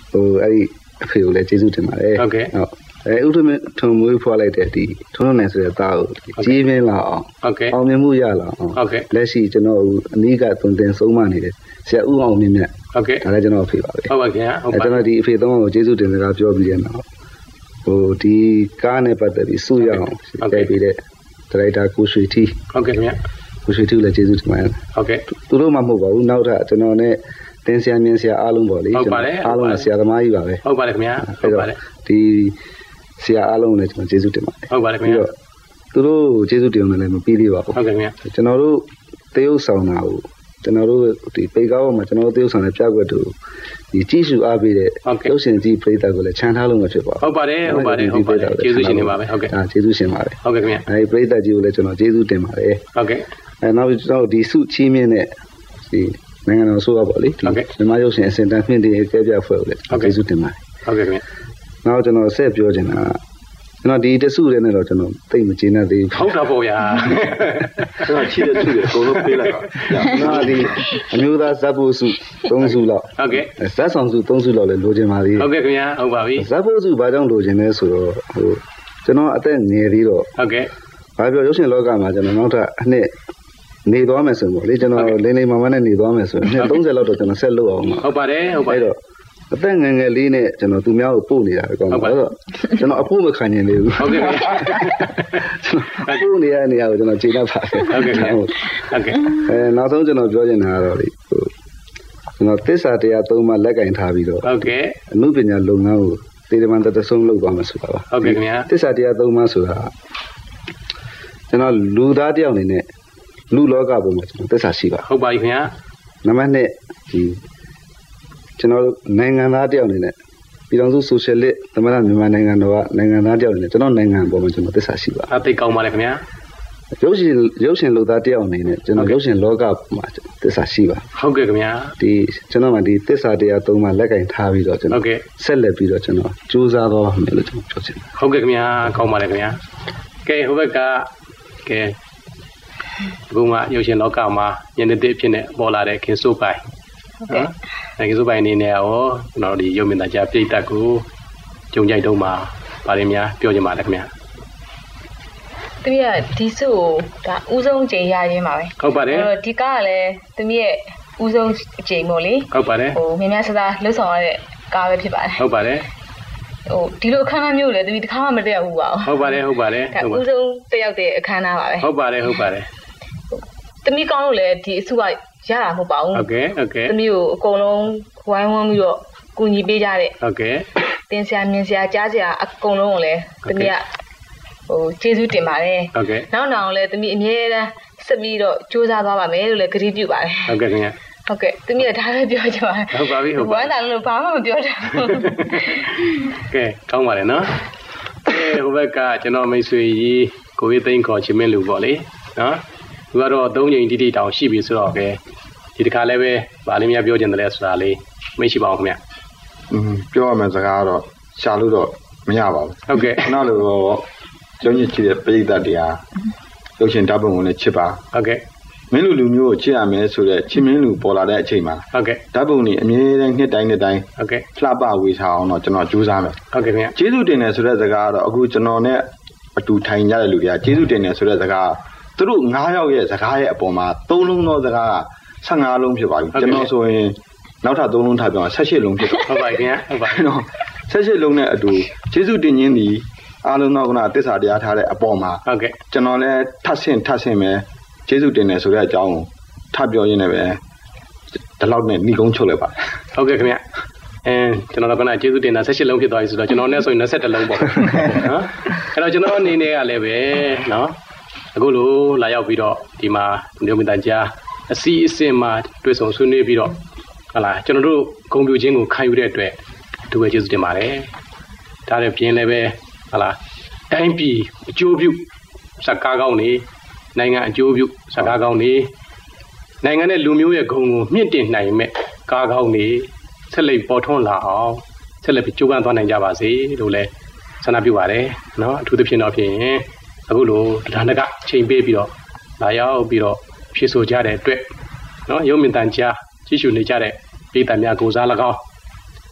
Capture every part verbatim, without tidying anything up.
ဟိုအဲ့ဒီအဖေကိုလည်းကျေးဇူးတင်ပါတယ်ဟုတ်ကဲ့ဟုတ်အဲဥထမထုံမွေးဖွားလိုက်တဲ့ဒီထုံးထုံးနိုင်ဆိုတဲ့သားကိုကြီးမင်းလာအောင်ဟုတ်ကဲ့အောင်မြင်မှုရလာအောင်ဟုတ်ကဲ့လက်ရှိကျွန်တော်အနည်းကသွန်သင်ဆုံးမနေတယ်ဆရာဦးအောင်မြင့်မြတ်ဟုတ်ကဲ့ဒါလည်းကျွန်တော်အဖေပါပဲဟုတ်ပါခင်ဗျာဟုတ်ပါကျွန်တော်ဒီအဖေသုံးကိုကျေးဇူးတင်စကားပြောပြီးတဲ့နောက်ဟိုဒီကားနဲ့ပတ်သက်ပြီးစုရအောင်တိုက်ပြီးတဲ့ဒရိုက်တာကိုရွှေထီဟုတ်ကဲ့ခင်ဗျာကိုရွှေထီလည်းကျေးဇူးတင်ပါတယ်ဟုတ်ကဲ့သူတို့မှမဟုတ်ပါဘူးနောက်ထပ်ကျွန်တော်နဲ့တင်းဆရာမြင်းဆရာအားလုံးပေါ့လေကျွန်တော်အားလုံးကဆရာသမားကြီးပါပဲဟုတ်ပါတယ်ခင်ဗျာဟုတ်ပါတယ်ဒီဆရာအားလုံးလည်းကျွန်တော်ကျေးဇူးတင်ပါတယ်ဟုတ်ပါတယ်ခင်ဗျာသူတို့ကျေးဇူးတင်တယ်လည်းမပြီးသေးပါဘူးဟုတ်ကဲ့ခင်ဗျာကျွန်တော်တို့တရုပ်ဆောင်တာကိုကျွန်တော်တို့ဒီပေကားပေါ်မှာကျွန်တော်တို့တရုပ်ဆောင်တဲ့ပြကွက်တို့ဒီကြည့်ရှုအားပေးတဲ့ရုပ်ရှင်ကြီးပရိသတ်ကိုလည်းခြံထားလို့မဖြစ်ပါဘူးဟုတ်ပါတယ်ဟုတ်ပါတယ်ဟုတ်ပါတယ်ကျေးဇူးရှင်နေပါပဲဟုတ်ကဲ့အာကျေးဇူးရှင်ပါတယ်ဟုတ်ကဲ့ခင်ဗျာအဲဒီပရိသတ်ကြီးကိုလည်းကျွန်တော်ကျေးဇူးတင်ပါတယ်ဟုတ်ကဲ့အဲနောက်ကျွန်တော်ဒီစုချီးမြှင့်တဲ့ဒီနိုင်ငံတော်ဆိုတော့ပေါ့လေဒီမြန်မာရုပ်ရှင်အစင်တန်းမြင့်တဲ့ကဲပြဖွဲ့ကိုလည်းကျေးဇူးတင်ပါတယ်ဟုတ်ကဲ့ခင်ဗျာနောက်ကျွန်တော်ဆက်ပြောချင်တာကျွန်တော်ဒီတစုလေးနဲ့တော့ကျွန်တော်သိမကျေနပ်သေးဘူးဟုတ်တာပေါ့ဗျာကျွန်တော်ချီတဲ့စုတွေအကုန်လုံးပေးလိုက်ပါကျွန်တော်ဒီအမျိုးသားဇက်ဖို့စုသုံးစုလောက်ဟုတ်ကဲ့ဇက်ဆောင်စုသုံးစုလောက်လည်းလိုချင်ပါသေးတယ်ဟုတ်ကဲ့ခင်ဗျာဟုတ်ပါပြီဇက်ဖို့စုဘာကြောင့်လိုချင်လဲဆိုတော့ဟိုကျွန်တော်အသက်ငယ်သေးတော့ဟုတ်ကဲ့ဘာပြောရုပ်ရှင်လောကမှာကျွန်တော်နောက်ထပ်အနှစ်နေသွားမယ်ဆိုရင်ပေါ့လေကျွန်တော်လင်းလေးမမနဲ့နေသွားမယ်ဆိုရင်နှစ်သုံးဆယ်လောက်တော့ကျွန်တော်ဆက်လုပ်အောင်ပါဟုတ်ပါတယ်ဟုတ်ပါတယ်အဲ့တော့အသက်ငယ်ငယ်လေးနဲ့ကျွန်တော်သူများကိုပို့နေတာပဲကောင်းပါတော့ကျွန်တော်အဖို့မခံနိုင်လေဘူးဟုတ်ကဲ့ကျွန်တော်ပို့နေရတဲ့နေရာကိုကျွန်တော်ချိန်တတ်ပါတယ်ဟုတ်ကဲ့ဟုတ်ကဲ့အဲနောက်ဆုံးကျွန်တော်ပြောချင်တာကတော့လေဟိုကျွန်တော်သစ္စာတရားသုံးပါးလက်ကင်ထားပြီးတော့ဟုတ်ကဲ့အမှုပညာလုပ်ငန်းကိုတေတမန်တတဆုံးလုပ်သွားမှာဆိုတာပါဟုတ်ကဲ့ခင်ဗျာသစ္စာတရားသုံးပါးဆိုတာကျွန်တော်လူသားတယောက်အနေနဲ့လူလောကပုံမှာကျွန်တော်သစ္စာရှိပါဟုတ်ပါပြီခင်ဗျာနံပါတ်နှစ်ဒီကျွန်တော်နိုင်ငံသားတယောက်အနေနဲ့ပြည်တော်စုဆိုရှယ်လစ်သမရမြန်မာနိုင်ငံတော်ကနိုင်ငံသားတယောက်အနေနဲ့ကျွန်တော်နိုင်ငံပေါ်မှာကျွန်တော်သစ္စာရှိပါအသိကောင်းပါလေခင်ဗျာရုပ်ရှင်ရုပ်ရှင်လူသားတယောက်အနေနဲ့ကျွန်တော်ရုပ်ရှင်လောကမှာသစ္စာရှိပါဟုတ်ကဲ့ခင်ဗျာဒီကျွန်တော်မှဒီသစ္စာတရားသုံးပါလက်ကင်ထားပြီးတော့ကျွန်တော်ဆက်လက်ပြီးတော့ကျွန်တော်ကြိုးစားတော့မယ်လို့ကျွန်တော်ပြောချင်တယ်ဟုတ်ကဲ့ခင်ဗျာကောင်းပါလေခင်ဗျာကဲဟိုဘက်ကကဲအခုမှရုပ်ရှင်လောကမှာညနေတစ်ဖြစ်နေပေါ်လာတဲ့ခင်စိုးပိုင်ဟုတ်ကဲ့အဲခင်စိုးပိုင်အနေနဲ့ရောကျွန်တော်ဒီရုပ်မြင်သံကြားပြိတ္တကိုကြုံကြိုက်တော့မှာဗားရင်းများပြောချင်ပါလေခင်ဗျာတမီးကဒီစုကိုဒါဥဆုံးချိန်ရရင်းပါပဲဟုတ်ပါတယ်အဲ့တော့ဒီကားကလည်းတမီးရဲ့ဥဆုံးချိန်ပေါ့လေဟုတ်ပါတယ်ဟိုမြင်များစသားလှုပ်ဆောင်ရတဲ့ကားပဲဖြစ်ပါတယ်ဟုတ်ပါတယ်ဟိုဒီလိုအခမ်းအနားမျိုးလေတမီးတစ်ခါမှမတက်ရဘူးပါဘူးဟုတ်ပါတယ်ဟုတ်ပါတယ်ဒါဥဆုံးတက်ရောက်တဲ့အခမ်းအနားပါပဲဟုတ်ပါတယ်ဟုတ်ပါတယ်တမီးကောင်းလို့လည်းဒီအစုကရတာမဟုတ်ပါဘူးဟုတ်ကဲ့ဟုတ်ကဲ့တမီးကိုအကုန်လုံးဝိုင်းဝန်းပြီးတော့ကူညီပေးကြတဲ့ဟုတ်ကဲ့တင်ဆရာမြင်ဆရာကြားဆရာအကုန်လုံးကိုလည်းတမီးကဟိုကျေးဇူးတင်ပါတယ်ဟုတ်ကဲ့နောက်နောက်လည်းတမီးအမြဲတမ်းဆက်ပြီးတော့စူးစမ်းသွားပါမယ်လို့လည်းကတိပြုပါတယ်ဟုတ်ကဲ့ခင်ဗျာဟုတ်ကဲ့တမီးကဒါပဲပြောကြပါဟုတ်ပါပြီဟုတ်ပါဝမ်းသာလို့ဘာမှမပြောတာကဲကောင်းပါလေနော်ကဲဟိုဘက်ကကျွန်တော်မိတ်ဆွေကြီးကိုဝေးသိန်းခေါ်ချင်းမင်းလူပေါ့လေနော်သူကတော့သုံးချိန်တိတိတောင်ရှိပြီဆိုတော့ကဲဒီတစ်ခါလည်းပဲဗာလေးများပြောချင်တယ်လဲဆိုတာလေးမရှိပါဘူးခင်ဗျอืมပြောရမယ်စကားတော့ရှာလို့တော့မရပါဘူးဟုတ်ကဲ့နောက်လို့ကျောင်းကြီးချစ်တဲ့ပရိသတ်တရားရုပ်ရှင်ဓာတ်ပုံကိုလည်းချစ်ပါဟုတ်ကဲ့မင်းလူလူမျိုးကိုချစ်ရမယ်ဆိုတဲ့ချစ်မင်းလူပေါ်လာတဲ့အချိန်မှာဟုတ်ကဲ့ဓာတ်ပုံนี่အမြဲတမ်းနှစ်တိုင်းနှစ်တိုင်းဟုတ်ကဲ့လှပဝေထားအောင်တော့ကျွန်တော်ကြိုးစားမယ်ဟုတ်ကဲ့ခင်ဗျကျေးဇူးတင်တယ်ဆိုတဲ့စကားကတော့အခုကျွန်တော်နဲ့အတူထိုင်ကြတဲ့လူတွေကကျေးဇူးတင်တယ်ဆိုတဲ့စကားသူတို့ငါးယောက်ရဲ့စကားရဲ့အပေါ်မှာသုံးလုံးသောစကားကဆယ့်ငါးလုံးဖြစ်ပါပြီကျွန်တော်ဆိုရင်နောက်ထပ်သုံးလုံးထပ်ပြောင်းဆယ့်ရှစ်လုံးဖြစ်တော့ဟုတ်ပါခင်ဗျာဟုတ်ပါနော်ဆယ့်ရှစ်လုံးနဲ့အတူကျေးဇူးတင်ခြင်းဒီအားလုံးတော့ကသစ္စာတရားထားတဲ့အပေါ်မှာဟုတ်ကဲ့ကျွန်တော်လည်းထပ်ဆင့်ထပ်ဆင့်ပဲကျေးဇူးတင်တယ်ဆိုတဲ့အကြောင်းကိုထပ်ပြောရင်းနဲ့ပဲဒီလောက်နဲ့ညီကုန်းချုပ်လိုက်ပါဟုတ်ကဲ့ခင်ဗျအဲကျွန်တော်ကလည်းကျေးဇူးတင်တာဆယ့်ရှစ်လုံးဖြစ်သွားပြီဆိုတော့ကျွန်တော်နဲ့ဆိုရင်နှစ်ဆယ့်တစ်လုံးပေါ့နော်အဲ့တော့ကျွန်တော်အနေနဲ့ကလည်းပဲနော်အခုလိုလာရောက်ပြီးတော့ဒီမှာမြို့မြင့်ကြားအစီအစဉ်မှာတွေ့ဆုံဆွေးနွေးပြီးတော့ဟလာကျွန်တော်တို့ဂုဏ်ပြုခြင်းကိုခံယူတဲ့အတွက်သူပဲကျေးဇူးတင်ပါတယ်ဒါနဲ့ပြင်းလည်းပဲဟလာတိုင်းပြည်အကျိုးပြုစကားကောင်းနေနိုင်ငံအကျိုးပြုစကားကောင်းနေနိုင်ငံနဲ့လူမျိုးရဲ့ဂုဏ်ကိုမြင့်တင်နိုင်မဲ့ကားကောင်းနေဆက်လက်ပေါ်ထွန်းလာအောင်ဆက်လက်ပြီးကြိုးပမ်းသွားနိုင်ကြပါစေလို့လည်းဆန္ဒပြုပါတယ်နော်အထူးသဖြင့်တော့ဖြင့်အခုလိုဒါနကချိန်ပေးပြီးတော့လာရောက်ပြီးတော့ဖြည့်ဆို့ကြတဲ့အတွက်နော်ရုပ်မြင်သံကြားကြည့်ရှုနေကြတဲ့ပြည်သူများကိုစား၎င်း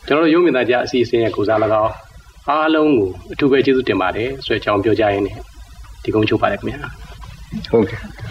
ကျွန်တော်တို့ရုံးမြင်သားကြအစီအစဉ်ရဲ့ကိုစား၎င်းအားလုံးကိုအထူးပဲကျေးဇူးတင်ပါတယ်ဆိုတဲ့အကြောင်းပြောကြရင်းနဲ့ဒီကုန်းချုပ်ပါတယ်ခင်ဗျာဟုတ်ကဲ့